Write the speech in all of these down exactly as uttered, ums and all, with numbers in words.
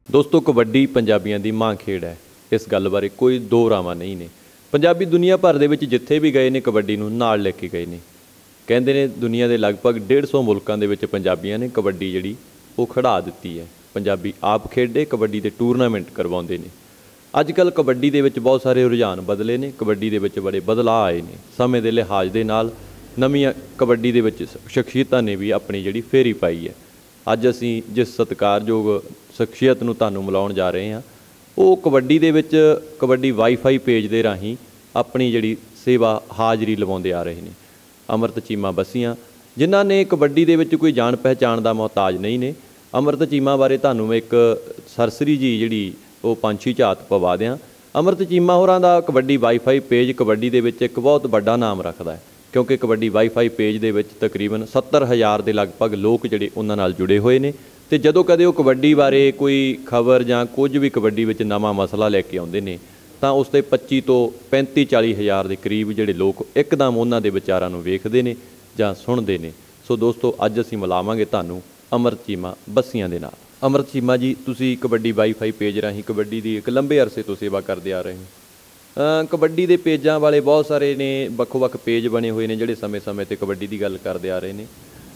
दोस्तों कबड्डी पंजाबियों की मां खेड है। इस गल बारे कोई दो रावां नहीं ने। पंजाबी दुनिया भर दे विच जिथे भी गए ने कबड्डी नूं नाल लैके गए ने। कहंदे ने दुनिया के लगभग डेढ़ सौ मुल्कां दे विच पंजाबियां ने कबड्डी जिहड़ी वो खड़ा दित्ती है। पंजाबी आप खेडे कबड्डी के टूरनामेंट करवाउंदे ने। अजकल कबड्डी दे विच बहुत सारे रुझान बदले ने। कबड्डी दे विच बड़े बदलाव आए ने। समय के लिहाज दे नाल नवीं कबड्डी दे विच शख्सियतां ने भी अपनी जिहड़ी फेरी पाई है। अज असीं जिस सत्कारयोग शख्सियत नूं तुहानूं मिलाउण जा रहे हैं वो कबड्डी दे विच कबड्डी वाईफाई पेज दे राहीं अपनी जिहड़ी सेवा हाज़री लवाउंदे आ रहे हैं। अमृत चीमा बसियां जिन्हां ने कबड्डी दे विच कोई जान पहचान दा मोहताज नहीं ने। अमृत चीमा बारे तुहानूं मैं एक सरसरी जी जिहड़ी वो पंछी झात पवा दियां। अमृत चीमा होरां दा कबड्डी वाईफाई पेज कबड्डी दे विच एक बहुत वड्डा नाम रखदा है, क्योंकि कबड्डी वाईफाई पेज दे विच तकरीबन सत्तर हज़ार के लगभग लोग जिहड़े उन्हां नाल जुड़े हुए ने। तो जदों कदे वो कबड्डी बारे कोई खबर जां कुछ भी कबड्डी विच नवां मसला लैके आउंदे ने तां उस ते पच्ची तो पैंती चाली हज़ार के करीब जिहड़े लोग एकदम उन्हां दे विचारां नूं वेखदे ने जां सुणदे ने। सो दोस्तों अज असीं मिलावांगे तुहानूं अमृत चीमा बसियां दे नाल। अमृत चीमा जी तुसीं कबड्डी वाईफाई पेज राहीं कबड्डी की एक लंबे अरसे तो सेवा करदे आ रहे हो। कबड्डी के पेजां वाले बहुत सारे ने, वक् वक् पेज बने हुए हैं जिहड़े समय समय ते कबड्डी की गल करदे आ रहे हैं।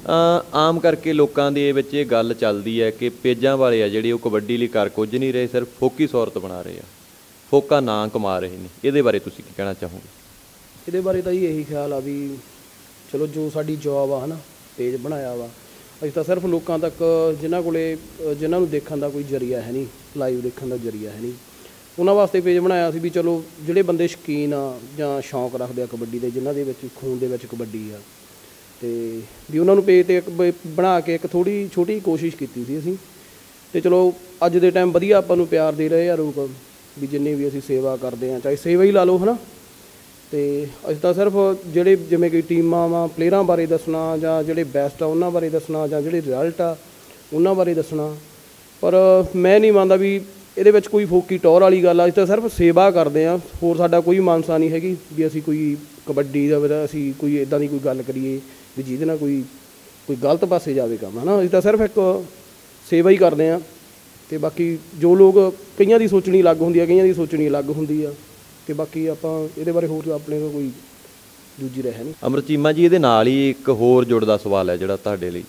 आम करके लोगों के विच ये गल चलदी है कि पेजां वाले आ जिहड़े कबड्डी लई कर कुछ नहीं रहे, सिर्फ फोकी सौरत बना रहे हैं, फोका नां कमा रहे हैं। इहदे बारे तुसीं की कहना चाहोगे? इहदे बारे तां जी यही ख्याल आ भी चलो जो साडी जॉब आ ना पेज बनाया वा असीं तां सिर्फ लोगों तक जिन्हां कोले जिन्हां नूं देखण दा कोई जरिया है नहीं, लाइव देखण दा जरिया है नहीं, उन्हां वास्ते पेज बनाया सी भी चलो जिहड़े बंदे शौकीन आ जां शौक रखदे आ कबड्डी दे, जिन्हां दे विच खून दे विच कबड्डी आ ते भी उन्हां नूं पेज ते एक बना के एक थोड़ी छोटी कोशिश कीती सी असीं। ते चलो अज दे टाइम वधिया आपां नूं प्यार दे रहे आ लोक भी जिन्नी भी असीं सेवा करदे आ, चाहे सेवा ही ला लो है ना। ते असीं तां सिर्फ जिहड़े जिवें कि टीमां वा प्लेयरां बारे दसना जां जिहड़े बैस्ट आ उन्हां बारे दसना जां जिहड़े रिजल्ट आ उन्हां बारे दसना, पर मैं नहीं मंनदा भी ਇਹਦੇ ਵਿੱਚ कोई फोकी टौर वाली गल आ। ਅਸੀਂ ਤਾਂ सिर्फ सेवा करते हैं, होर साडा कोई मानसा नहीं हैगी भी असीं कोई कबड्डी ਦਾ ਅਸੀਂ कोई इदां ਦੀ कोई गल करिए भी ਜਿਹਦੇ ਨਾਲ कोई कोई गलत पासे जावे काम है ना। ਅਸੀਂ ਤਾਂ सिर्फ एक सेवा ही करते हैं। तो बाकी जो लोग कईयां ਦੀ सोचनी अलग ਹੁੰਦੀ ਆ, ਕਈਆਂ ਦੀ सोचनी अलग ਹੁੰਦੀ ਆ, ਤੇ ਬਾਕੀ ਆਪਾਂ ਇਹਦੇ ਬਾਰੇ ਹੋਰ ਆਪਣੇ ਕੋਲ ਕੋਈ ਦੂਜੀ ਰਹਿ ਨਹੀਂ। ਅਮਰਤ ਚੀਮਾ ਜੀ ਇਹਦੇ ਨਾਲ ਹੀ ਇੱਕ ਹੋਰ ਜੁੜਦਾ ਸਵਾਲ ਹੈ ਜਿਹੜਾ ਤੁਹਾਡੇ ਲਈ।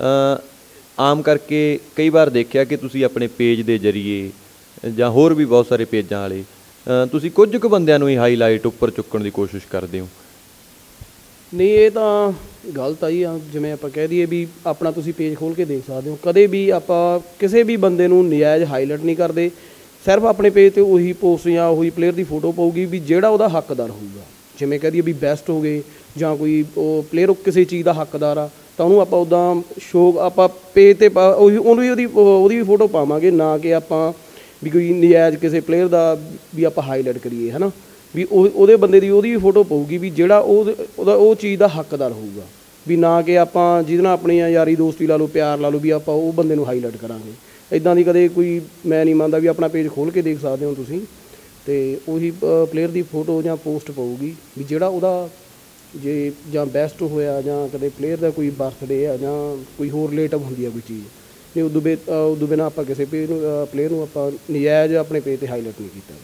ਆਮ ਕਰਕੇ ਕਈ ਵਾਰ ਦੇਖਿਆ ਕਿ ਤੁਸੀਂ ਆਪਣੇ ਪੇਜ ਦੇ ਜ਼ਰੀਏ ਜਾਂ ਹੋਰ ਵੀ बहुत सारे पेजां वाले ਤੁਸੀਂ ਕੁਝ ਕੁ ਬੰਦਿਆਂ ਨੂੰ ਹੀ ਹਾਈਲਾਈਟ ਉੱਪਰ ਚੁੱਕਣ ਦੀ ਕੋਸ਼ਿਸ਼ ਕਰਦੇ ਹੋ। नहीं ये तो गलत आई आ, जिवें आपां कह दईए भी अपना तुसीं पेज खोल के देख सकते हो, कदे भी आपां किसी भी बंदे नूं नजायज़ हाईलाइट नहीं करते। सिर्फ अपने पेज ते उही पोस्ट जां उही प्लेयर की फोटो पाऊगी भी जिहड़ा उहदा हकदार होऊगा। जिवें कह दईए भी बैस्ट हो गए जां कोई प्लेयर किसी चीज़ का हकदार आ ਤਾਂ ਉਹਨੂੰ ਆਪਾਂ ਉੱਦਾਂ ਸ਼ੋਅ ਆਪਾਂ पेज ਤੇ ਉਹੀ ਉਹਨੂੰ ਉਹਦੀ ਉਹਦੀ ਵੀ ਫੋਟੋ ਪਾਵਾਂਗੇ, ਨਾ ਕਿ ਆਪਾਂ ਵੀ ਕੋਈ ਨਜਾਇਜ਼ ਕਿਸੇ ਪਲੇਅਰ ਦਾ ਵੀ ਆਪਾਂ ਹਾਈਲਾਈਟ ਕਰੀਏ ਹੈ ਨਾ। ਵੀ ਉਹ ਉਹਦੇ ਬੰਦੇ ਦੀ ਉਹਦੀ ਵੀ ਫੋਟੋ ਪਊਗੀ ਵੀ ਜਿਹੜਾ ਉਹ ਉਹਦਾ ਉਹ ਚੀਜ਼ ਦਾ ਹੱਕਦਾਰ ਹੋਊਗਾ, ਵੀ ਨਾ ਕਿ ਆਪਾਂ ਜਿਹਦੇ ਨਾਲ ਆਪਣੀਆਂ ਯਾਰੀ ਦੋਸਤੀ ਲਾ ਲਓ, ਪਿਆਰ ਲਾ ਲਓ, ਵੀ ਆਪਾਂ ਉਹ ਬੰਦੇ ਨੂੰ ਹਾਈਲਾਈਟ ਕਰਾਂਗੇ। ਇੱਦਾਂ ਦੀ ਕਦੇ ਕੋਈ ਮੈਂ ਨਹੀਂ ਮੰਨਦਾ ਵੀ ਆਪਣਾ ਪੇਜ ਖੋਲ੍ਹ ਕੇ ਦੇਖ ਸਕਦੇ ਹੋ ਤੁਸੀਂ, ਅਤੇ ਉਹੀ ਪਲੇਅਰ ਦੀ ਫੋਟੋ ਜਾਂ ਪੋਸਟ ਪਊਗੀ ਵੀ ਜਿਹੜਾ ਉਹਦਾ ਜੇ ਜਾਂ ਬੈਸਟ ਹੋਇਆ ਜਾਂ ਕਦੇ ਪਲੇਅਰ ਦਾ ਕੋਈ ਬਰਥਡੇ ਆ ਜਾਂ ਕੋਈ ਹੋਰ ਰਿਲੇਟਿਵ ਹੁੰਦੀ ਆ ਕੋਈ ਚੀਜ਼, ਨਹੀਂ ਉਦੋਂ ਬੇ ਉਦੋਂ ਬਿਨਾਂ ਆਪਾਂ ਕਿਸੇ ਪੇਜ ਨੂੰ ਪਲੇਅਰ ਨੂੰ ਆਪਾਂ ਨਜਾਇਜ਼ ਆਪਣੇ ਪੇਜ 'ਤੇ ਹਾਈਲਾਈਟ ਨਹੀਂ ਕੀਤਾ।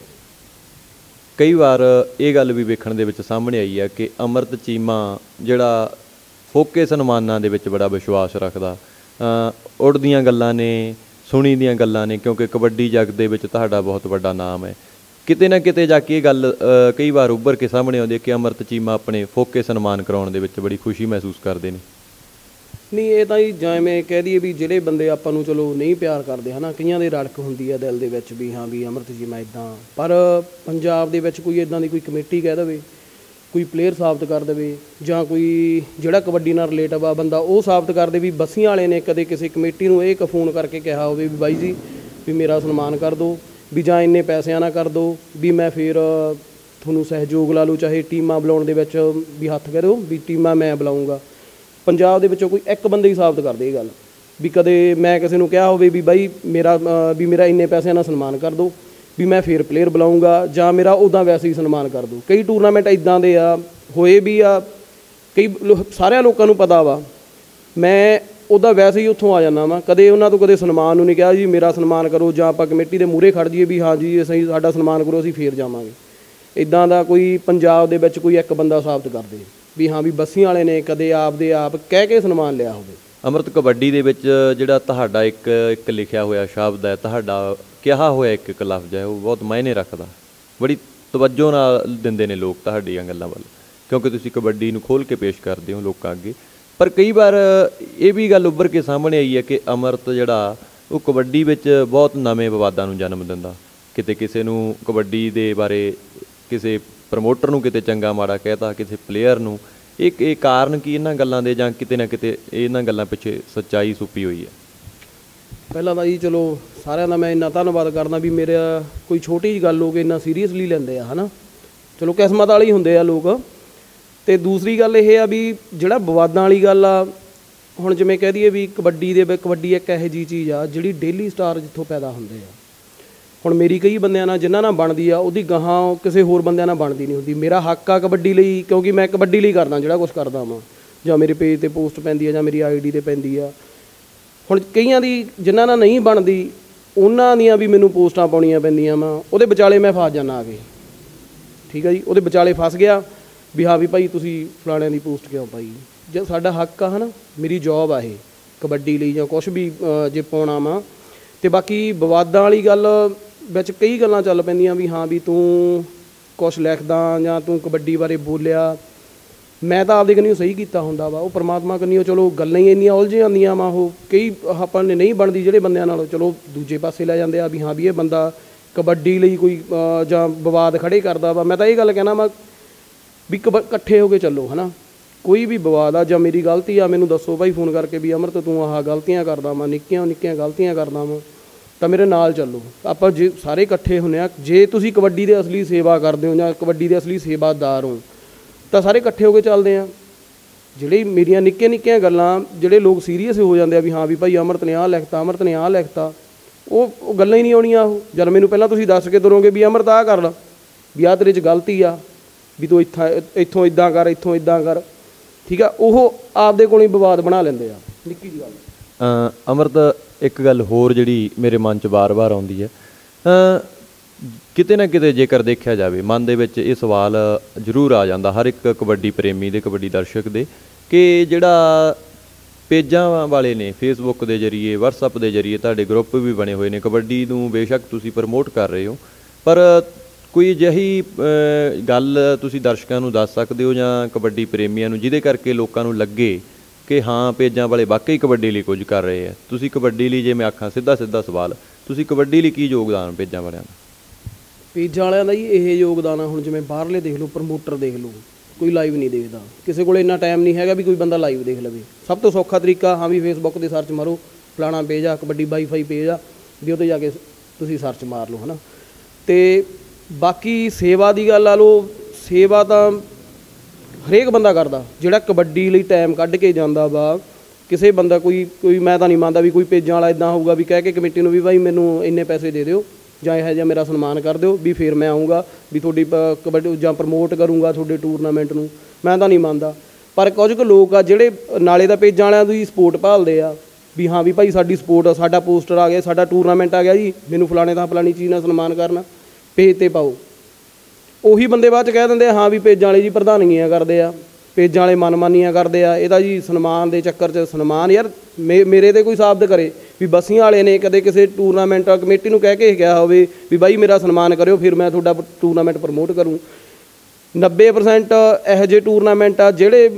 ਕਈ ਵਾਰ ਇਹ ਗੱਲ ਵੀ ਵੇਖਣ ਦੇ ਵਿੱਚ ਸਾਹਮਣੇ ਆਈ ਹੈ ਕਿ ਅਮਰਤ ਚੀਮਾ ਜਿਹੜਾ ਫੋਕੇ ਸਨਮਾਨਾਂ ਦੇ ਵਿੱਚ ਬੜਾ ਵਿਸ਼ਵਾਸ ਰੱਖਦਾ, ਉੜਦੀਆਂ ਗੱਲਾਂ ਨੇ, ਸੁਣੀ ਦੀਆਂ ਗੱਲਾਂ ਨੇ, ਕਿਉਂਕਿ ਕਬੱਡੀ ਜੱਗ ਦੇ ਵਿੱਚ ਤੁਹਾਡਾ ਬਹੁਤ ਵੱਡਾ ਨਾਮ ਹੈ। ਕਿਤੇ ਨਾ ਕਿਤੇ ਜਾ ਕੇ ਇਹ ਗੱਲ ਕਈ ਵਾਰ ਉੱਭਰ ਕੇ ਸਾਹਮਣੇ ਆਉਂਦੀ ਹੈ ਕਿ ਅਮਰਤ ਚੀਮਾ ਆਪਣੇ ਫੋਕੇ ਸਨਮਾਨ ਕਰਾਉਣ ਦੇ ਵਿੱਚ ਬੜੀ ਖੁਸ਼ੀ ਮਹਿਸੂਸ ਕਰਦੇ ਨੇ। ਨਹੀਂ ਇਹ ਤਾਂ ਜੀ ਜਿਵੇਂ ਕਹਿ ਦਈਏ ਵੀ ਜਿਹੜੇ ਬੰਦੇ ਆਪਾਂ ਨੂੰ ਚਲੋ ਨਹੀਂ ਪਿਆਰ ਕਰਦੇ ਹੈ ਨਾ, ਕਈਆਂ ਦੇ ਰੜਕ ਹੁੰਦੀ ਹੈ ਦਿਲ ਦੇ ਵਿੱਚ ਵੀ ਹਾਂ ਵੀ ਅਮਰਤ ਚੀਮਾ ਇੱਦਾਂ, ਪਰ ਪੰਜਾਬ ਦੇ ਵਿੱਚ ਕੋਈ ਇੱਦਾਂ ਦੀ ਕੋਈ ਕਮੇਟੀ ਕਹਿ ਦੇਵੇ, ਕੋਈ ਪਲੇਅਰ ਸਾਬਤ ਕਰ ਦੇਵੇ ਜਾਂ ਕੋਈ ਜਿਹੜਾ ਕਬੱਡੀ ਨਾਲ ਰਿਲੇਟਿਵ ਆ ਬੰਦਾ ਉਹ ਸਾਬਤ ਕਰ ਦੇ ਵੀ ਬੱਸੀਆਂ ਵਾਲੇ ਨੇ ਕਦੇ ਕਿਸੇ ਕਮੇਟੀ ਨੂੰ ਇਹ ਫੋਨ ਕਰਕੇ ਕਿਹਾ ਹੋਵੇ ਵੀ ਬਾਈ ਜੀ ਵੀ ਮੇਰਾ ਸਨਮਾਨ ਕਰ ਦਿਓ ਵੀ ਜਾਂ ਇੰਨੇ ਪੈਸਿਆਂ ਨਾਲ ਕਰ ਦਿਓ ਵੀ ਮੈਂ ਫਿਰ ਤੁਹਾਨੂੰ ਸਹਿਯੋਗ ਲਾ ਲਓ, ਚਾਹੇ ਟੀਮਾਂ ਬੁਲਾਉਣ ਦੇ ਵਿੱਚ ਵੀ ਹੱਥ ਕਰੋ ਵੀ ਟੀਮਾਂ ਮੈਂ ਬੁਲਾਊਂਗਾ। ਪੰਜਾਬ ਦੇ ਵਿੱਚੋਂ ਕੋਈ ਇੱਕ ਬੰਦੇ ਹੀ ਸਾਬਤ ਕਰਦੇ ਇਹ ਗੱਲ ਵੀ ਕਦੇ ਮੈਂ ਕਿਸੇ ਨੂੰ ਕਿਹਾ ਹੋਵੇ ਵੀ ਬਾਈ ਮੇਰਾ ਵੀ ਮੇਰਾ ਇੰਨੇ ਪੈਸਿਆਂ ਨਾਲ ਸਨਮਾਨ ਕਰ ਦਿਓ ਵੀ ਮੈਂ ਫਿਰ ਪਲੇਅਰ ਬੁਲਾਊਂਗਾ ਜਾਂ ਮੇਰਾ ਉੱਦਾਂ ਵੈਸੇ ਹੀ ਸਨਮਾਨ ਕਰ ਦਿਓ। ਕਈ ਟੂਰਨਾਮੈਂਟ ਇੱਦਾਂ ਦੇ ਆ ਹੋਏ ਵੀ ਆ, ਕਈ ਸਾਰਿਆਂ ਲੋਕਾਂ ਨੂੰ ਪਤਾ ਵਾ। ਮੈਂ ਉੱਦਾਂ ਵੈਸੇ ਹੀ ਉੱਥੋਂ ਆ ਜਾਂਦਾ ਵਾਂ। ਕਦੇ ਉਹਨਾਂ ਤੋਂ ਕਦੇ ਸਨਮਾਨ ਨੂੰ ਨਹੀਂ ਕਿਹਾ ਜੀ ਮੇਰਾ ਸਨਮਾਨ ਕਰੋ, ਜਾਂ ਆਪਾਂ ਕਮੇਟੀ ਦੇ ਮੂਹਰੇ ਖੜ੍ਹ ਜਾਈਏ ਵੀ ਹਾਂ ਜੀ ਅਸੀਂ ਸਾਡਾ ਸਨਮਾਨ ਕਰੋ ਅਸੀਂ ਫੇਰ ਜਾਵਾਂਗੇ। ਇੱਦਾਂ ਦਾ ਕੋਈ ਪੰਜਾਬ ਦੇ ਵਿੱਚ ਕੋਈ ਇੱਕ ਬੰਦਾ ਸਾਬਤ ਕਰ ਦੇ ਵੀ ਹਾਂ ਵੀ ਬੱਸੀਆਂ ਵਾਲੇ ਨੇ ਕਦੇ ਆਪ ਦੇ ਆਪ ਕਹਿ ਕੇ ਸਨਮਾਨ ਲਿਆ ਹੋਵੇ। ਅੰਮ੍ਰਿਤ, ਕਬੱਡੀ ਦੇ ਵਿੱਚ ਜਿਹੜਾ ਤੁਹਾਡਾ ਇੱਕ ਇੱਕ ਲਿਖਿਆ ਹੋਇਆ ਸ਼ਬਦ ਹੈ, ਤੁਹਾਡਾ ਕਿਹਾ ਹੋਇਆ ਇੱਕ ਇੱਕ ਲਫ਼ਜ਼ ਹੈ, ਉਹ ਬਹੁਤ ਮਾਇਨੇ ਰੱਖਦਾ। ਬੜੀ ਤਵੱਜੋ ਨਾਲ ਦਿੰਦੇ ਨੇ ਲੋਕ ਤੁਹਾਡੀਆਂ ਗੱਲਾਂ ਵੱਲ, ਕਿਉਂਕਿ ਤੁਸੀਂ ਕਬੱਡੀ ਨੂੰ ਖੋਲ੍ਹ ਕੇ ਪੇਸ਼ ਕਰਦੇ ਹੋ ਲੋਕਾਂ ਅੱਗੇ। ਪਰ ਕਈ ਵਾਰ ਇਹ ਵੀ ਗੱਲ ਉੱਭਰ ਕੇ ਸਾਹਮਣੇ ਆਈ ਹੈ ਕਿ ਅੰਮ੍ਰਿਤ ਜਿਹੜਾ ਉਹ ਕਬੱਡੀ ਵਿੱਚ ਬਹੁਤ ਨਵੇਂ ਵਿਵਾਦਾਂ ਨੂੰ ਜਨਮ ਦਿੰਦਾ। ਕਿਤੇ ਕਿਸੇ ਨੂੰ ਕਬੱਡੀ ਦੇ ਬਾਰੇ ਕਿਸੇ ਪ੍ਰਮੋਟਰ ਨੂੰ ਕਿਤੇ ਚੰਗਾ ਮਾੜਾ ਕਹਿਤਾ, ਕਿਸੇ ਪਲੇਅਰ ਨੂੰ। ਇਹ ਇਹ ਕਾਰਨ ਕੀ ਇਹਨਾਂ ਗੱਲਾਂ ਦੇ, ਜਾਂ ਕਿਤੇ ਨਾ ਕਿਤੇ ਇਹਨਾਂ ਗੱਲਾਂ ਪਿੱਛੇ ਸੱਚਾਈ ਛੁਪੀ ਹੋਈ ਹੈ? ਪਹਿਲਾਂ ਤਾਂ ਜੀ ਚਲੋ ਸਾਰਿਆਂ ਦਾ ਮੈਂ ਇੰਨਾ ਧੰਨਵਾਦ ਕਰਦਾ ਵੀ ਮੇਰਾ ਕੋਈ ਛੋਟੀ ਜਿਹੀ ਗੱਲ ਲੋਕ ਇੰਨਾ ਸੀਰੀਅਸਲੀ ਲੈਂਦੇ ਆ, ਹੈ ਨਾ। ਚਲੋ ਕਿਸਮਤ ਵਾਲੇ ਹੀ ਹੁੰਦੇ ਆ ਲੋਕ। ਅਤੇ ਦੂਸਰੀ ਗੱਲ ਇਹ ਆ ਵੀ ਜਿਹੜਾ ਵਿਵਾਦਾਂ ਵਾਲੀ ਗੱਲ ਆ, ਹੁਣ ਜਿਵੇਂ ਕਹਿ ਦਈਏ ਵੀ ਕਬੱਡੀ ਦੇ ਕਬੱਡੀ ਇੱਕ ਇਹੋ ਜਿਹੀ ਚੀਜ਼ ਆ ਜਿਹੜੀ ਡੇਲੀ ਸਟਾਰ ਜਿੱਥੋਂ ਪੈਦਾ ਹੁੰਦੇ ਆ। ਹੁਣ ਮੇਰੀ ਕਈ ਬੰਦਿਆਂ ਨਾਲ ਜਿਨ੍ਹਾਂ ਨਾਲ ਬਣਦੀ ਆ ਉਹਦੀ ਗਾਹਾਂ ਕਿਸੇ ਹੋਰ ਬੰਦਿਆਂ ਨਾਲ ਬਣਦੀ ਨਹੀਂ ਹੁੰਦੀ। ਮੇਰਾ ਹੱਕ ਆ ਕਬੱਡੀ ਲਈ, ਕਿਉਂਕਿ ਮੈਂ ਕਬੱਡੀ ਲਈ ਕਰਦਾ ਜਿਹੜਾ ਕੁਛ ਕਰਦਾ ਵਾਂ, ਜਾਂ ਮੇਰੇ ਪੇਜ 'ਤੇ ਪੋਸਟ ਪੈਂਦੀ ਆ ਜਾਂ ਮੇਰੀ ਆਈ ਡੀ 'ਤੇ ਪੈਂਦੀ ਆ। ਹੁਣ ਕਈਆਂ ਦੀ ਜਿਨ੍ਹਾਂ ਨਾਲ ਨਹੀਂ ਬਣਦੀ ਉਹਨਾਂ ਦੀਆਂ ਵੀ ਮੈਨੂੰ ਪੋਸਟਾਂ ਪਾਉਣੀਆਂ ਪੈਂਦੀਆਂ ਵਾ, ਉਹਦੇ ਵਿਚਾਲੇ ਮੈਂ ਫਸ ਜਾਂਦਾ ਆ ਕੇ। ਠੀਕ ਆ ਜੀ, ਉਹਦੇ ਵਿਚਾਲੇ ਫਸ ਗਿਆ ਵੀ ਹਾਂ ਵੀ ਭਾਈ ਤੁਸੀਂ ਫਲਾਣਿਆਂ ਦੀ ਪੋਸਟ ਕਿਉਂ ਪਾਈ। ਜੇ ਸਾਡਾ ਹੱਕ ਆ, ਹੈ ਨਾ, ਮੇਰੀ ਜੋਬ ਆ ਇਹ ਕਬੱਡੀ ਲਈ ਜਾਂ ਕੁਛ ਵੀ ਜੇ ਪਾਉਣਾ ਵਾ। ਅਤੇ ਬਾਕੀ ਵਿਵਾਦਾਂ ਵਾਲੀ ਗੱਲ ਵਿੱਚ ਕਈ ਗੱਲਾਂ ਚੱਲ ਪੈਂਦੀਆਂ ਵੀ ਹਾਂ ਵੀ ਤੂੰ ਕੁਛ ਲਿਖਦਾ ਜਾਂ ਤੂੰ ਕਬੱਡੀ ਬਾਰੇ ਬੋਲਿਆ। ਮੈਂ ਤਾਂ ਆਪਦੇ ਕੰਨੀਓ ਸਹੀ ਕੀਤਾ ਹੁੰਦਾ ਵਾ, ਉਹ ਪਰਮਾਤਮਾ ਕੰਨੀਓ ਚਲੋ ਗੱਲਾਂ ਹੀ ਇੰਨੀਆਂ ਉਲਝ ਜਾਂਦੀਆਂ ਵਾ। ਉਹ ਕਈ ਆਪਾਂ ਨੇ ਨਹੀਂ ਬਣਦੀ ਜਿਹੜੇ ਬੰਦਿਆਂ ਨਾਲ, ਚਲੋ ਦੂਜੇ ਪਾਸੇ ਲੈ ਜਾਂਦੇ ਆ ਵੀ ਹਾਂ ਵੀ ਇਹ ਬੰਦਾ ਕਬੱਡੀ ਲਈ ਕੋਈ ਜਾਂ ਵਿਵਾਦ ਖੜ੍ਹੇ ਕਰਦਾ ਵਾ। ਮੈਂ ਤਾਂ ਇਹ ਗੱਲ ਕਹਿਣਾ ਵਾ ਵੀ ਕਬ ਇਕੱਠੇ ਹੋ ਕੇ ਚੱਲੋ, ਹੈ ਨਾ। ਕੋਈ ਵੀ ਵਿਵਾਦ ਆ ਜਾਂ ਮੇਰੀ ਗਲਤੀ ਆ ਮੈਨੂੰ ਦੱਸੋ ਭਾਈ ਫੋਨ ਕਰਕੇ ਵੀ ਅੰਮ੍ਰਿਤ ਤੂੰ ਆਹ ਗਲਤੀਆਂ ਕਰਦਾ ਵਾ, ਨਿੱਕੀਆਂ ਨਿੱਕੀਆਂ ਗਲਤੀਆਂ ਕਰਦਾ ਵਾ, ਤਾਂ ਮੇਰੇ ਨਾਲ ਚੱਲੋ। ਆਪਾਂ ਜੇ ਸਾਰੇ ਇਕੱਠੇ ਹੁੰਦੇ ਹਾਂ, ਜੇ ਤੁਸੀਂ ਕਬੱਡੀ ਦੇ ਅਸਲੀ ਸੇਵਾ ਕਰਦੇ ਹੋ ਜਾਂ ਕਬੱਡੀ ਦੇ ਅਸਲੀ ਸੇਵਾਦਾਰ ਹੋ ਤਾਂ ਸਾਰੇ ਇਕੱਠੇ ਹੋ ਕੇ ਚੱਲਦੇ ਹਾਂ। ਜਿਹੜੀ ਮੇਰੀਆਂ ਨਿੱਕੀਆਂ ਨਿੱਕੀਆਂ ਗੱਲਾਂ ਜਿਹੜੇ ਲੋਕ ਸੀਰੀਅਸ ਹੋ ਜਾਂਦੇ ਆ ਵੀ ਹਾਂ ਵੀ ਭਾਈ ਅੰਮ੍ਰਿਤ ਨੇ ਆਹ ਲਿਖਤਾ, ਅੰਮ੍ਰਿਤ ਨੇ ਆਹ ਲਿਖਤਾ, ਉਹ ਉਹ ਗੱਲਾਂ ਹੀ ਨਹੀਂ ਆਉਣੀਆਂ। ਉਹ ਜਦ ਮੈਨੂੰ ਪਹਿਲਾਂ ਤੁਸੀਂ ਦੱਸ ਕੇ ਤੁਰੋਗੇ ਵੀ ਅੰਮ੍ਰਿਤ ਆਹ ਕਰ ਲਾ, ਵੀ ਆਹ ਤੇਰੇ 'ਚ ਗਲਤੀ ਆ, ਵੀ ਤੂੰ ਇੱਥਾਂ ਇੱਥੋਂ ਇੱਦਾਂ ਕਰ, ਇੱਥੋਂ ਇੱਦਾਂ ਕਰ, ਠੀਕ ਆ, ਉਹ ਆਪਦੇ ਕੋਲ ਹੀ ਵਿਵਾਦ ਬਣਾ ਲੈਂਦੇ ਆ। ਨਿੱਕੀ ਜਿਹੀ ਗੱਲ। ਅੰਮ੍ਰਿਤ, ਇੱਕ ਗੱਲ ਹੋਰ ਜਿਹੜੀ ਮੇਰੇ ਮਨ 'ਚ ਵਾਰ-ਵਾਰ ਆਉਂਦੀ ਹੈ, ਕਿਤੇ ਨਾ ਕਿਤੇ ਜੇਕਰ ਦੇਖਿਆ ਜਾਵੇ ਮਨ ਦੇ ਵਿੱਚ ਇਹ ਸਵਾਲ ਜ਼ਰੂਰ ਆ ਜਾਂਦਾ ਹਰ ਇੱਕ ਕਬੱਡੀ ਪ੍ਰੇਮੀ ਦੇ, ਕਬੱਡੀ ਦਰਸ਼ਕ ਦੇ, ਕਿ ਜਿਹੜਾ ਪੇਜਾਂ ਵਾਲੇ ਨੇ ਫੇਸਬੁੱਕ ਦੇ ਜ਼ਰੀਏ, ਵਟਸਐਪ ਦੇ ਜ਼ਰੀਏ ਤੁਹਾਡੇ ਗਰੁੱਪ ਵੀ ਬਣੇ ਹੋਏ ਨੇ, ਕਬੱਡੀ ਨੂੰ ਬੇਸ਼ੱਕ ਤੁਸੀਂ ਪ੍ਰਮੋਟ ਕਰ ਰਹੇ ਹੋ, ਪਰ ਕੋਈ ਅਜਿਹੀ ਗੱਲ ਤੁਸੀਂ ਦਰਸ਼ਕਾਂ ਨੂੰ ਦੱਸ ਸਕਦੇ ਹੋ ਜਾਂ ਕਬੱਡੀ ਪ੍ਰੇਮੀਆਂ ਨੂੰ ਜਿਹਦੇ ਕਰਕੇ ਲੋਕਾਂ ਨੂੰ ਲੱਗੇ ਕਿ ਹਾਂ ਪੇਜਾਂ ਵਾਲੇ ਵਾਕਈ ਕਬੱਡੀ ਲਈ ਕੁਝ ਕਰ ਰਹੇ ਆ। ਤੁਸੀਂ ਕਬੱਡੀ ਲਈ, ਜੇ ਮੈਂ ਆਖਾਂ ਸਿੱਧਾ ਸਿੱਧਾ ਸਵਾਲ, ਤੁਸੀਂ ਕਬੱਡੀ ਲਈ ਕੀ ਯੋਗਦਾਨ ਪੇਜਾਂ ਵਾਲਿਆਂ ਦਾ? ਪੇਜਾਂ ਵਾਲਿਆਂ ਦਾ ਜੀ ਇਹ ਯੋਗਦਾਨ ਆ, ਹੁਣ ਜਿਵੇਂ ਬਾਹਰਲੇ ਦੇਖ ਲਓ, ਪ੍ਰਮੋਟਰ ਦੇਖ ਲਓ, ਕੋਈ ਲਾਈਵ ਨਹੀਂ ਦੇਖਦਾ, ਕਿਸੇ ਕੋਲ ਇੰਨਾ ਟਾਈਮ ਨਹੀਂ ਹੈਗਾ ਵੀ ਕੋਈ ਬੰਦਾ ਲਾਈਵ ਦੇਖ ਲਵੇ। ਸਭ ਤੋਂ ਸੌਖਾ ਤਰੀਕਾ ਹਾਂ ਵੀ ਫੇਸਬੁੱਕ 'ਤੇ ਸਰਚ ਮਾਰੋ, ਫਲਾਣਾ ਪੇਜ ਆ ਕਬੱਡੀ ਵਾਈਫਾਈ ਪੇਜ ਆ, ਵੀ ਉਹਤੇ ਜਾ ਕੇ ਤੁਸੀਂ ਸਰਚ ਮਾਰ ਲਓ, ਹੈ ਨਾ। ਅਤੇ ਬਾਕੀ ਸੇਵਾ ਦੀ ਗੱਲ ਲਾ ਲਓ, ਸੇਵਾ ਤਾਂ ਹਰੇਕ ਬੰਦਾ ਕਰਦਾ ਜਿਹੜਾ ਕਬੱਡੀ ਲਈ ਟਾਈਮ ਕੱਢ ਕੇ ਜਾਂਦਾ ਵਾ। ਕਿਸੇ ਬੰਦਾ ਕੋਈ ਕੋਈ ਮੈਂ ਤਾਂ ਨਹੀਂ ਮੰਨਦਾ ਵੀ ਕੋਈ ਪੇਜਾਂ ਵਾਲਾ ਇੱਦਾਂ ਹੋਊਗਾ ਵੀ ਕਹਿ ਕੇ ਕਮੇਟੀ ਨੂੰ ਵੀ ਭਾਈ ਮੈਨੂੰ ਇੰਨੇ ਪੈਸੇ ਦੇ ਦਿਓ ਜਾਂ ਇਹੋ ਜਿਹਾ ਮੇਰਾ ਸਨਮਾਨ ਕਰ ਦਿਓ ਵੀ ਫਿਰ ਮੈਂ ਆਊਂਗਾ ਵੀ ਤੁਹਾਡੀ ਕਬੱਡੀ ਜਾਂ ਪ੍ਰਮੋਟ ਕਰੂੰਗਾ ਤੁਹਾਡੇ ਟੂਰਨਾਮੈਂਟ ਨੂੰ। ਮੈਂ ਤਾਂ ਨਹੀਂ ਮੰਨਦਾ। ਪਰ ਕੁਝ ਕੁ ਲੋਕ ਆ ਜਿਹੜੇ ਨਾਲੇ ਦਾ ਪੇਜਾਂ ਵਾਲਿਆਂ ਦੀ ਸਪੋਰਟ ਭਾਲਦੇ ਆ ਵੀ ਹਾਂ ਵੀ ਭਾਈ ਸਾਡੀ ਸਪੋਰਟ, ਸਾਡਾ ਪੋਸਟਰ ਆ ਗਿਆ, ਸਾਡਾ ਟੂਰਨਾਮੈਂਟ ਆ ਗਿਆ ਜੀ, ਮੈਨੂੰ ਫਲਾਣੇ ਤਾਂ ਫਲਾਣੀ ਚੀਜ਼ ਨਾਲ ਸਨਮਾਨ ਕਰਨਾ, ਪੇਜ 'ਤੇ ਪਾਓ। ਉਹੀ ਬੰਦੇ ਬਾਅਦ 'ਚ ਕਹਿ ਦਿੰਦੇ ਆ ਹਾਂ ਵੀ ਪੇਜਾਂ ਵਾਲੇ ਜੀ ਪ੍ਰਧਾਨਗੀਆਂ ਕਰਦੇ ਆ, ਪੇਜਾਂ ਵਾਲੇ ਮਨਮਾਨੀਆਂ ਕਰਦੇ ਆ, ਇਹਦਾ ਜੀ ਸਨਮਾਨ ਦੇ ਚੱਕਰ 'ਚ ਸਨਮਾਨ। ਯਾਰ ਮੇ ਮੇਰੇ 'ਤੇ ਕੋਈ ਸਾਬਤ ਕਰੇ ਵੀ ਬੱਸੀਆਂ ਵਾਲੇ ਨੇ ਕਦੇ ਕਿਸੇ ਟੂਰਨਾਮੈਂਟ ਕਮੇਟੀ ਨੂੰ ਕਹਿ ਕੇ ਕਿਹਾ ਹੋਵੇ ਵੀ ਬਾਈ ਮੇਰਾ ਸਨਮਾਨ ਕਰਿਓ ਫਿਰ ਮੈਂ ਤੁਹਾਡਾ ਟੂਰਨਾਮੈਂਟ ਪ੍ਰਮੋਟ ਕਰੂੰ। ਨੱਬੇ ਪ੍ਰਸੈਂਟ ਇਹੋ ਜਿਹੇ ਟੂਰਨਾਮੈਂਟ ਆ ਜਿਹੜੇ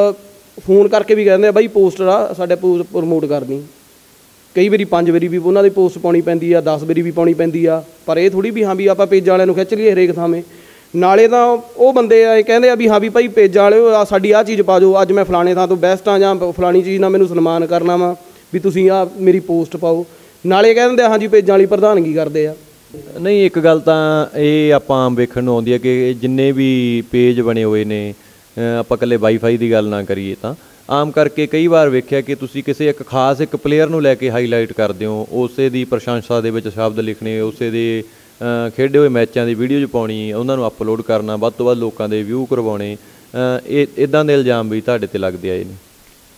ਫੋਨ ਕਰਕੇ ਵੀ ਕਹਿੰਦੇ ਆ ਬਾਈ ਪੋਸਟਰ ਆ ਸਾਡੇ ਪੋਸਟ ਪ੍ਰਮੋਟ ਕਰਨੀ। ਕਈ ਵਾਰੀ ਪੰਜ ਵਾਰੀ ਵੀ ਉਹਨਾਂ ਦੀ ਪੋਸਟ ਪਾਉਣੀ ਪੈਂਦੀ ਆ, ਦਸ ਵਾਰੀ ਵੀ ਪਾਉਣੀ ਪੈਂਦੀ ਆ। ਪਰ ਇਹ ਥੋੜ੍ਹੀ ਵੀ ਹਾਂ ਵੀ ਆਪਾਂ ਪੇਜਾਂ ਵਾਲਿਆਂ ਨੂੰ ਖਿੱਚ ਲਈਏ ਹਰੇਕ ਥਾਵੇਂ। ਨਾਲੇ ਤਾਂ ਉਹ ਬੰਦੇ ਆ ਇਹ ਕਹਿੰਦੇ ਆ ਵੀ ਹਾਂ ਵੀ ਭਾਈ ਪੇਜਾਂ ਵਾਲੇ ਆ ਸਾਡੀ ਆਹ ਚੀਜ਼ ਪਾ ਦਿਓ, ਅੱਜ ਮੈਂ ਫਲਾਣੇ ਥਾਂ ਤੋਂ ਬੈਸਟ ਆ ਜਾਂ ਫਲਾਣੀ ਚੀਜ਼ ਨਾਲ ਮੈਨੂੰ ਸਨਮਾਨ ਕਰਨਾ ਵਾ ਵੀ ਤੁਸੀਂ ਆਹ ਮੇਰੀ ਪੋਸਟ ਪਾਓ। ਨਾਲੇ ਕਹਿ ਦਿੰਦੇ ਆ ਹਾਂਜੀ ਪੇਜਾਂ ਵਾਲੀ ਪ੍ਰਧਾਨਗੀ ਕਰਦੇ ਆ। ਨਹੀਂ, ਇੱਕ ਗੱਲ ਤਾਂ ਇਹ ਆਪਾਂ ਵੇਖਣ ਨੂੰ ਆਉਂਦੀ ਹੈ ਕਿ ਜਿੰਨੇ ਵੀ ਪੇਜ ਬਣੇ ਹੋਏ ਨੇ, ਆਪਾਂ ਇਕੱਲੇ ਵਾਈਫਾਈ ਦੀ ਗੱਲ ਨਾ ਕਰੀਏ ਤਾਂ ਆਮ ਕਰਕੇ ਕਈ ਵਾਰ ਵੇਖਿਆ ਕਿ ਤੁਸੀਂ ਕਿਸੇ ਇੱਕ ਖਾਸ ਇੱਕ ਪਲੇਅਰ ਨੂੰ ਲੈ ਕੇ ਹਾਈਲਾਈਟ ਕਰਦੇ ਹੋ, ਉਸੇ ਦੀ ਪ੍ਰਸ਼ੰਸਾ ਦੇ ਵਿੱਚ ਸ਼ਬਦ ਲਿਖਣੇ, ਉਸੇ ਦੇ ਖੇਡੇ ਹੋਏ ਮੈਚਾਂ ਦੀ ਵੀਡੀਓ 'ਚ ਪਾਉਣੀ, ਉਹਨਾਂ ਨੂੰ ਅਪਲੋਡ ਕਰਨਾ, ਵੱਧ ਤੋਂ ਵੱਧ ਲੋਕਾਂ ਦੇ ਵਿਊ ਕਰਵਾਉਣੇ, ਇਹ ਇੱਦਾਂ ਦੇ ਇਲਜ਼ਾਮ ਵੀ ਤੁਹਾਡੇ 'ਤੇ ਲੱਗਦੇ ਆਏ ਨੇ।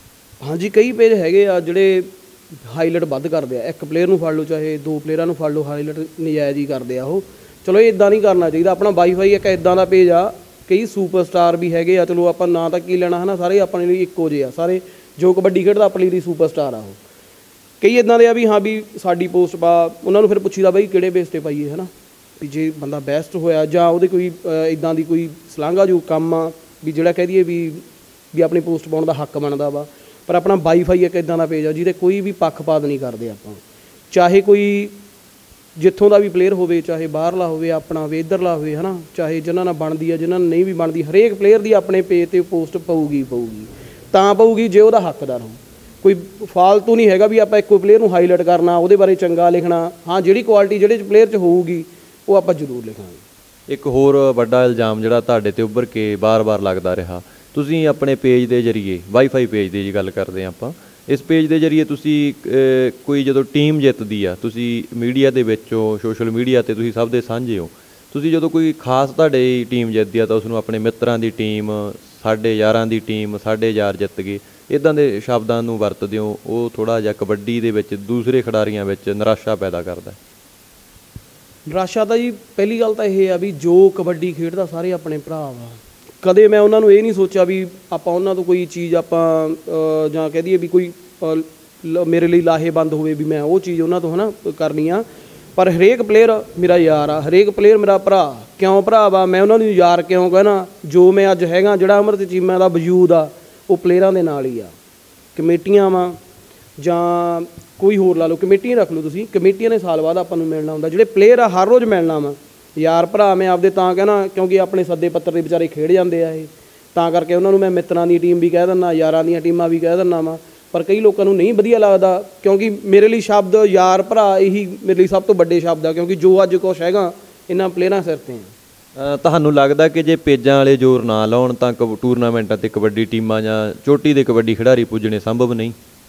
ਹਾਂਜੀ ਕਈ ਪੇਜ ਹੈਗੇ ਆ ਜਿਹੜੇ ਹਾਈਲਾਈਟ ਵੱਧ ਕਰਦੇ ਆ, ਇੱਕ ਪਲੇਅਰ ਨੂੰ ਫੜ ਲਓ ਚਾਹੇ ਦੋ ਪਲੇਅਰਾਂ ਨੂੰ ਫੜ ਲਓ, ਹਾਈਲਾਈਟ ਨਜਾਇਜ਼ ਹੀ ਕਰਦੇ ਆ ਉਹ। ਚਲੋ ਇਹ ਇੱਦਾਂ ਨਹੀਂ ਕਰਨਾ ਚਾਹੀਦਾ। ਆਪਣਾ ਵਾਈਫਾਈ ਇੱਕ ਇੱਦਾਂ ਦਾ ਪੇਜ ਆ, ਕਈ ਸੁਪਰਸਟਾਰ ਵੀ ਹੈਗੇ ਆ, ਚਲੋ ਆਪਾਂ ਨਾਂ ਤਾਂ ਕੀ ਲੈਣਾ ਹੈ ਨਾ, ਸਾਰੇ ਆਪਣੇ ਲਈ ਇੱਕੋ ਜਿਹੇ ਆ, ਸਾਰੇ ਜੋ ਕਬੱਡੀ ਖੇਡਦਾ ਆਪਣੇ ਲਈ ਸੁਪਰਸਟਾਰ ਆ ਉਹ। ਕਈ ਇੱਦਾਂ ਦੇ ਆ ਵੀ ਹਾਂ ਵੀ ਸਾਡੀ ਪੋਸਟ ਪਾ, ਉਹਨਾਂ ਨੂੰ ਫਿਰ ਪੁੱਛੀਦਾ ਬਈ ਕਿਹੜੇ ਬੇਸ 'ਤੇ ਪਾਈਏ ਹੈ ਨਾ, ਵੀ ਜੇ ਬੰਦਾ ਬੈਸਟ ਹੋਇਆ ਜਾਂ ਉਹਦੇ ਕੋਈ ਇੱਦਾਂ ਦੀ ਕੋਈ ਸਲਾਂਘਾ ਜੋ ਕੰਮ ਆ ਵੀ ਜਿਹੜਾ ਕਹਿ ਦਈਏ ਵੀ ਵੀ ਆਪਣੀ ਪੋਸਟ ਪਾਉਣ ਦਾ ਹੱਕ ਬਣਦਾ ਵਾ। ਪਰ ਆਪਣਾ ਵਾਈਫਾਈ ਇੱਕ ਇੱਦਾਂ ਦਾ ਪੇਜ ਆ ਜਿਹਦੇ ਕੋਈ ਵੀ ਪੱਖਪਾਤ ਨਹੀਂ ਕਰਦੇ ਆਪਾਂ, ਚਾਹੇ ਕੋਈ ਜਿੱਥੋਂ ਦਾ ਵੀ ਪਲੇਅਰ ਹੋਵੇ, ਚਾਹੇ ਬਾਹਰਲਾ ਹੋਵੇ, ਆਪਣਾ ਹੋਵੇ, ਇੱਧਰਲਾ ਹੋਵੇ ਹੈ ਨਾ, ਚਾਹੇ ਜਿਨ੍ਹਾਂ ਨਾਲ ਬਣਦੀ ਆ, ਜਿਨ੍ਹਾਂ ਨਾਲ ਨਹੀਂ ਵੀ ਬਣਦੀ, ਹਰੇਕ ਪਲੇਅਰ ਦੀ ਆਪਣੇ ਪੇਜ 'ਤੇ ਪੋਸਟ ਪਊਗੀ ਪਊਗੀ ਤਾਂ ਪਊਗੀ ਜੇ ਉਹਦਾ ਹੱਕਦਾਰ ਹੋ। ਕੋਈ ਫਾਲਤੂ ਨਹੀਂ ਹੈਗਾ ਵੀ ਆਪਾਂ ਇੱਕੋ ਪਲੇਅਰ ਨੂੰ ਹਾਈਲਾਈਟ ਕਰਨਾ, ਉਹਦੇ ਬਾਰੇ ਚੰਗਾ ਲਿਖਣਾ। ਹਾਂ ਜਿਹੜੀ ਕੁਆਲਿਟੀ ਜਿਹੜੇ ਪਲੇਅਰ 'ਚ ਹੋਊਗੀ ਉਹ ਆਪਾਂ ਜ਼ਰੂਰ ਲਿਖਾਂਗੇ। ਇੱਕ ਹੋਰ ਵੱਡਾ ਇਲਜ਼ਾਮ ਜਿਹੜਾ ਤੁਹਾਡੇ ਤੇ ਉੱਭਰ ਕੇ ਬਾਰ-ਬਾਰ ਲੱਗਦਾ ਰਿਹਾ, ਤੁਸੀਂ ਆਪਣੇ ਪੇਜ ਦੇ ਜ਼ਰੀਏ, ਵਾਈਫਾਈ ਪੇਜ ਦੀ ਜੀ ਗੱਲ ਕਰਦੇ ਹਾਂ ਆਪਾਂ, ਇਸ ਪੇਜ ਦੇ ਜ਼ਰੀਏ ਤੁਸੀਂ ਕੋਈ ਜਦੋਂ ਟੀਮ ਜਿੱਤਦੀ ਆ, ਤੁਸੀਂ ਮੀਡੀਆ ਦੇ ਵਿੱਚੋਂ, ਸੋਸ਼ਲ ਮੀਡੀਆ 'ਤੇ ਤੁਸੀਂ ਸਭ ਦੇ ਸਾਂਝੇ ਹੋ, ਤੁਸੀਂ ਜਦੋਂ ਕੋਈ ਖਾਸ ਤੁਹਾਡੀ ਟੀਮ ਜਿੱਤਦੀ ਆ ਤਾਂ ਉਸ ਨੂੰ ਆਪਣੇ ਮਿੱਤਰਾਂ ਦੀ ਟੀਮ, ਸਾਡੇ ਯਾਰਾਂ ਦੀ ਟੀਮ, ਸਾਡੇ ਯਾਰ ਜਿੱਤ ਗਏ, ਇੱਦਾਂ ਦੇ ਸ਼ਬਦਾਂ ਨੂੰ ਵਰਤਦੇ ਹੋ। ਉਹ ਥੋੜ੍ਹਾ ਜਿਹਾ ਕਬੱਡੀ ਦੇ ਵਿੱਚ ਦੂਸਰੇ ਖਿਡਾਰੀਆਂ ਵਿੱਚ ਨਿਰਾਸ਼ਾ ਪੈਦਾ ਕਰਦਾ। ਨਿਰਾਸ਼ਾ ਤਾਂ ਜੀ ਪਹਿਲੀ ਗੱਲ ਤਾਂ ਇਹ ਆ ਵੀ ਜੋ ਕਬੱਡੀ ਖੇਡਦਾ ਸਾਰੇ ਆਪਣੇ ਭਰਾ ਵਾ। ਕਦੇ ਮੈਂ ਉਹਨਾਂ ਨੂੰ ਇਹ ਨਹੀਂ ਸੋਚਿਆ ਵੀ ਆਪਾਂ ਉਹਨਾਂ ਤੋਂ ਕੋਈ ਚੀਜ਼ ਆਪਾਂ ਜਾਂ ਕਹਿ ਦਈਏ ਵੀ ਕੋਈ ਮੇਰੇ ਲਈ ਲਾਹੇਵੰਦ ਹੋਵੇ ਵੀ ਮੈਂ ਉਹ ਚੀਜ਼ ਉਹਨਾਂ ਤੋਂ ਹੈ ਨਾ ਕਰਨੀ ਆ। ਪਰ ਹਰੇਕ ਪਲੇਅਰ ਮੇਰਾ ਯਾਰ ਆ, ਹਰੇਕ ਪਲੇਅਰ ਮੇਰਾ ਭਰਾ। ਕਿਉਂ ਭਰਾ ਵਾ? ਮੈਂ ਉਹਨਾਂ ਨੂੰ ਯਾਰ ਕਿਉਂ ਕਹਿਣਾ? ਜੋ ਮੈਂ ਅੱਜ ਹੈਗਾ, ਜਿਹੜਾ ਅੰਮ੍ਰਿਤ ਚੀਮਾ ਦਾ ਵਜੂਦ ਆ, ਉਹ ਪਲੇਅਰਾਂ ਦੇ ਨਾਲ ਹੀ ਆ। ਕਮੇਟੀਆਂ ਵਾ ਜਾਂ ਕੋਈ ਹੋਰ ਲਾ ਲਓ, ਕਮੇਟੀਆਂ ਰੱਖ ਲਓ ਤੁਸੀਂ, ਕਮੇਟੀਆਂ ਨੇ ਸਾਲ ਬਾਅਦ ਆਪਾਂ ਨੂੰ ਮਿਲਣਾ ਹੁੰਦਾ। ਜਿਹੜੇ ਪਲੇਅਰ ਆ ਹਰ ਰੋਜ਼ ਮਿਲਣਾ ਵਾ। ਯਾਰ ਭਰਾ ਮੈਂ ਆਪਦੇ ਤਾਂ ਕਹਿਣਾ ਕਿਉਂਕਿ ਆਪਣੇ ਸੱਦੇ ਪੱਤਰ ਦੇ ਵਿਚਾਰੇ ਖੇਡ ਜਾਂਦੇ ਆ ਇਹ, ਤਾਂ ਕਰਕੇ ਉਹਨਾਂ ਨੂੰ ਮੈਂ ਮਿੱਤਰਾਂ ਦੀ ਟੀਮ ਵੀ ਕਹਿ ਦਿੰਦਾ, ਯਾਰਾਂ ਦੀਆਂ ਟੀਮਾਂ ਵੀ ਕਹਿ ਦਿੰਦਾ ਵਾ। ਪਰ ਕਈ ਲੋਕਾਂ ਨੂੰ ਨਹੀਂ ਵਧੀਆ ਲੱਗਦਾ, ਕਿਉਂਕਿ ਮੇਰੇ ਲਈ ਸ਼ਬਦ ਯਾਰ ਭਰਾ ਇਹੀ ਮੇਰੇ ਲਈ ਸਭ ਤੋਂ ਵੱਡੇ ਸ਼ਬਦ ਆ, ਕਿਉਂਕਿ ਜੋ ਅੱਜ ਕੁਛ ਹੈਗਾ ਇਹਨਾਂ ਪਲੇਅਰਾਂ ਸਿਰ 'ਤੇ ਆ। ਤੁਹਾਨੂੰ ਲੱਗਦਾ ਕਿ ਜੇ ਪੇਜਾਂ ਵਾਲੇ ਜ਼ੋਰ ਨਾ ਲਾਉਣ ਤਾਂ ਕ ਟੂਰਨਾਮੈਂਟਾਂ 'ਤੇ ਕਬੱਡੀ ਟੀਮਾਂ ਜਾਂ ਚੋਟੀ ਦੇ ਕਬੱਡੀ ਖਿਡਾਰੀ ਪੁੱਜਣੇ ਸੰਭਵ ਨਹੀਂ?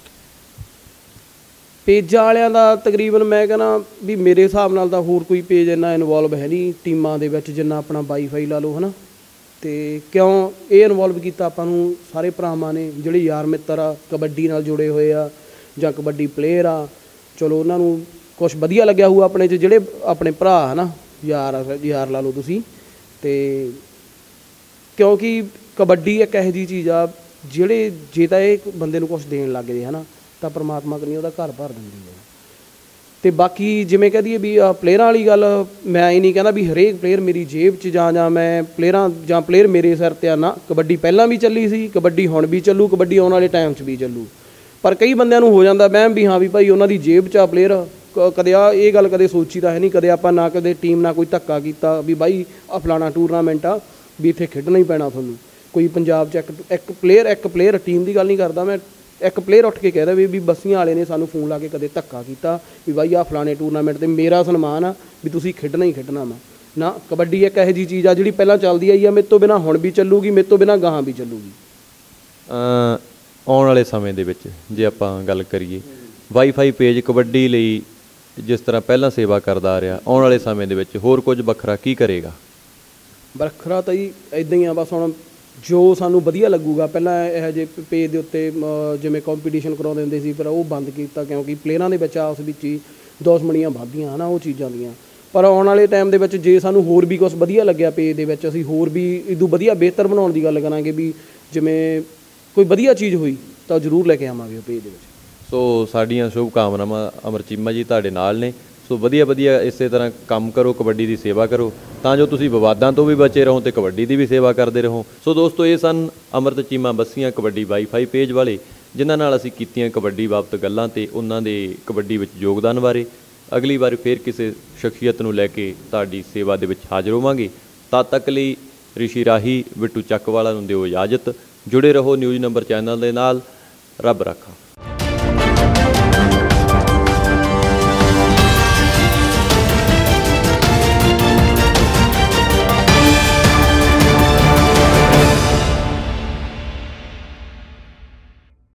ਪੇਜਾਂ ਵਾਲਿਆਂ ਦਾ ਤਕਰੀਬਨ ਮੈਂ ਕਹਿੰਦਾ ਵੀ ਮੇਰੇ ਹਿਸਾਬ ਨਾਲ ਤਾਂ ਹੋਰ ਕੋਈ ਪੇਜ ਇੰਨਾ ਇਨਵੋਲਵ ਹੈ ਨਹੀਂ ਟੀਮਾਂ ਦੇ ਵਿੱਚ ਜਿੰਨਾ ਆਪਣਾ ਵਾਈਫਾਈ ਲਾ ਲਓ ਹੈ ਨਾ। ਅਤੇ ਕਿਉਂ ਇਹ ਇਨਵੋਲਵ ਕੀਤਾ ਆਪਾਂ ਨੂੰ? ਸਾਰੇ ਭਰਾਵਾਂ ਨੇ ਜਿਹੜੇ ਯਾਰ ਮਿੱਤਰ ਆ, ਕਬੱਡੀ ਨਾਲ ਜੁੜੇ ਹੋਏ ਆ ਜਾਂ ਕਬੱਡੀ ਪਲੇਅਰ ਆ, ਚਲੋ ਉਹਨਾਂ ਨੂੰ ਕੁਛ ਵਧੀਆ ਲੱਗਿਆ ਹੋਊ ਆਪਣੇ 'ਚ, ਜਿਹੜੇ ਆਪਣੇ ਭਰਾ ਹੈ ਨਾ, ਯਾਰ ਯਾਰ ਲਾ ਲਓ ਤੁਸੀਂ। ਅਤੇ ਕਿਉਂਕਿ ਕਬੱਡੀ ਇੱਕ ਇਹੋ ਜਿਹੀ ਚੀਜ਼ ਆ ਜਿਹੜੇ ਜੇ ਤਾਂ ਇਹ ਬੰਦੇ ਨੂੰ ਕੁਛ ਦੇਣ ਲੱਗ ਜੇ ਹੈ ਨਾ ਤਾਂ ਪਰਮਾਤਮਾ ਕਨੀ ਉਹਦਾ ਘਰ ਭਰ ਦਿੰਦੀ ਹੈ। ਅਤੇ ਬਾਕੀ ਜਿਵੇਂ ਕਹਿ ਦਈਏ ਵੀ ਪਲੇਅਰਾਂ ਵਾਲੀ ਗੱਲ, ਮੈਂ ਇਹ ਨਹੀਂ ਕਹਿੰਦਾ ਵੀ ਹਰੇਕ ਪਲੇਅਰ ਮੇਰੀ ਜੇਬ 'ਚ ਜਾਂ ਜਾਂ ਮੈਂ ਪਲੇਅਰਾਂ ਜਾਂ ਪਲੇਅਰ ਮੇਰੇ ਸਿਰ 'ਤੇ ਆ ਨਾ। ਕਬੱਡੀ ਪਹਿਲਾਂ ਵੀ ਚੱਲੀ ਸੀ, ਕਬੱਡੀ ਹੁਣ ਵੀ ਚੱਲੂ, ਕਬੱਡੀ ਆਉਣ ਵਾਲੇ ਟਾਈਮ 'ਚ ਵੀ ਚੱਲੂ। ਪਰ ਕਈ ਬੰਦਿਆਂ ਨੂੰ ਹੋ ਜਾਂਦਾ ਵਹਿਮ ਵੀ ਹਾਂ ਵੀ ਭਾਈ ਉਹਨਾਂ ਦੀ ਜੇਬ 'ਚ ਆ ਪਲੇਅਰ। ਕਦੇ ਆ ਇਹ ਗੱਲ ਕਦੇ ਸੋਚੀ ਤਾਂ ਹੈ ਨਹੀਂ, ਕਦੇ ਆਪਾਂ ਨਾ ਕਦੇ ਟੀਮ ਨਾਲ ਕੋਈ ਧੱਕਾ ਕੀਤਾ ਵੀ ਬਾਈ ਆ ਫਲਾਣਾ ਟੂਰਨਾਮੈਂਟ ਆ ਵੀ ਇੱਥੇ ਖੇਡਣਾ ਹੀ ਪੈਣਾ ਤੁਹਾਨੂੰ। ਕੋਈ ਪੰਜਾਬ 'ਚ ਇੱਕ ਇੱਕ ਪਲੇਅਰ ਇੱਕ ਪਲੇਅਰ ਟੀਮ ਦੀ ਗੱਲ ਨਹੀਂ ਕਰਦਾ ਮੈਂ, ਇੱਕ ਪਲੇਅਰ ਉੱਠ ਕੇ ਕਹਿ ਦੇਵੇ ਵੀ ਬੱਸੀਆਂ ਵਾਲੇ ਨੇ ਸਾਨੂੰ ਫੋਨ ਲਾ ਕੇ ਕਦੇ ਧੱਕਾ ਕੀਤਾ ਵੀ ਬਾਈ ਆਹ ਫਲਾਣੇ ਟੂਰਨਾਮੈਂਟ 'ਤੇ ਮੇਰਾ ਸਨਮਾਨ ਆ ਵੀ ਤੁਸੀਂ ਖੇਡਣਾ ਹੀ ਖੇਡਣਾ ਵਾ ਨਾ। ਕਬੱਡੀ ਇੱਕ ਇਹੋ ਜਿਹੀ ਚੀਜ਼ ਆ ਜਿਹੜੀ ਪਹਿਲਾਂ ਚੱਲਦੀ ਆਈ ਆ, ਮੇਰੇ ਤੋਂ ਬਿਨਾਂ ਹੁਣ ਵੀ ਚੱਲੂਗੀ, ਮੇਰੇ ਤੋਂ ਬਿਨਾਂ ਗਾਹਾਂ ਵੀ ਚੱਲੂਗੀ। ਆਉਣ ਵਾਲੇ ਸਮੇਂ ਦੇ ਵਿੱਚ ਜੇ ਆਪਾਂ ਗੱਲ ਕਰੀਏ, ਵਾਈਫਾਈ ਪੇਜ ਕਬੱਡੀ ਲਈ ਜਿਸ ਤਰ੍ਹਾਂ ਪਹਿਲਾਂ ਸੇਵਾ ਕਰਦਾ ਆ ਰਿਹਾ, ਆਉਣ ਵਾਲੇ ਸਮੇਂ ਦੇ ਵਿੱਚ ਹੋਰ ਕੁਝ ਵੱਖਰਾ ਕੀ ਕਰੇਗਾ? ਵੱਖਰਾ ਤਾਂ ਜੀ ਇੱਦਾਂ ਹੀ ਆ ਬਸ, ਹੁਣ ਜੋ ਸਾਨੂੰ ਵਧੀਆ ਲੱਗੂਗਾ। ਪਹਿਲਾਂ ਇਹੋ ਜਿਹੇ ਪੇਜ ਦੇ ਉੱਤੇ ਜਿਵੇਂ ਕੰਪੀਟੀਸ਼ਨ ਕਰਾਉਂਦੇ ਹੁੰਦੇ ਸੀ, ਪਰ ਉਹ ਬੰਦ ਕੀਤਾ ਕਿਉਂਕਿ ਪਲੇਅਰਾਂ ਦੇ ਵਿੱਚ ਆਪਸ ਵਿੱਚ ਹੀ ਦੁਸ਼ਮਣੀਆਂ ਵੱਧਦੀਆਂ ਹੈ ਨਾ ਉਹ ਚੀਜ਼ਾਂ ਦੀਆਂ। ਪਰ ਆਉਣ ਵਾਲੇ ਟਾਈਮ ਦੇ ਵਿੱਚ ਜੇ ਸਾਨੂੰ ਹੋਰ ਵੀ ਕੁਛ ਵਧੀਆ ਲੱਗਿਆ ਪੇਜ ਦੇ ਵਿੱਚ, ਅਸੀਂ ਹੋਰ ਵੀ ਇਦੋਂ ਵਧੀਆ ਬਿਹਤਰ ਬਣਾਉਣ ਦੀ ਗੱਲ ਕਰਾਂਗੇ ਵੀ ਜਿਵੇਂ ਕੋਈ ਵਧੀਆ ਚੀਜ਼ ਹੋਈ ਤਾਂ ਜ਼ਰੂਰ ਲੈ ਕੇ ਆਵਾਂਗੇ ਉਹ ਪੇਜ ਦੇ ਵਿੱਚ। ਸੋ ਸਾਡੀਆਂ ਸ਼ੁਭ ਕਾਮਨਾਵਾਂ ਅਮਰ ਚੀਮਾ ਜੀ ਤੁਹਾਡੇ ਨਾਲ ਨੇ। ਸੋ ਵਧੀਆ ਵਧੀਆ ਇਸੇ ਤਰ੍ਹਾਂ ਕੰਮ ਕਰੋ, ਕਬੱਡੀ ਦੀ ਸੇਵਾ ਕਰੋ ਤਾਂ ਜੋ ਤੁਸੀਂ ਵਿਵਾਦਾਂ ਤੋਂ ਵੀ ਬਚੇ ਰਹੋ ਅਤੇ ਕਬੱਡੀ ਦੀ ਵੀ ਸੇਵਾ ਕਰਦੇ ਰਹੋ। ਸੋ ਦੋਸਤੋ, ਇਹ ਸਨ ਅੰਮ੍ਰਿਤ ਚੀਮਾ ਬੱਸੀਆਂ ਕਬੱਡੀ ਵਾਈਫਾਈ ਪੇਜ ਵਾਲੇ, ਜਿਨ੍ਹਾਂ ਨਾਲ ਅਸੀਂ ਕੀਤੀਆਂ ਕਬੱਡੀ ਬਾਬਤ ਗੱਲਾਂ ਅਤੇ ਉਹਨਾਂ ਦੇ ਕਬੱਡੀ ਵਿੱਚ ਯੋਗਦਾਨ ਬਾਰੇ। ਅਗਲੀ ਵਾਰ ਫਿਰ ਕਿਸੇ ਸ਼ਖਸੀਅਤ ਨੂੰ ਲੈ ਕੇ ਤੁਹਾਡੀ ਸੇਵਾ ਦੇ ਵਿੱਚ ਹਾਜ਼ਰ ਹੋਵਾਂਗੇ। ਤਦ ਤੱਕ ਲਈ ਰਿਸ਼ੀ ਰਾਹੀ, ਬਿੱਟੂ ਚੱਕਵਾਲਾ ਨੂੰ ਦਿਓ ਇਜਾਜ਼ਤ। ਜੁੜੇ ਰਹੋ ਨਿਊਜ਼ ਨੰਬਰ ਚੈਨਲ ਦੇ ਨਾਲ। ਰੱਬ ਰਾਖਾ।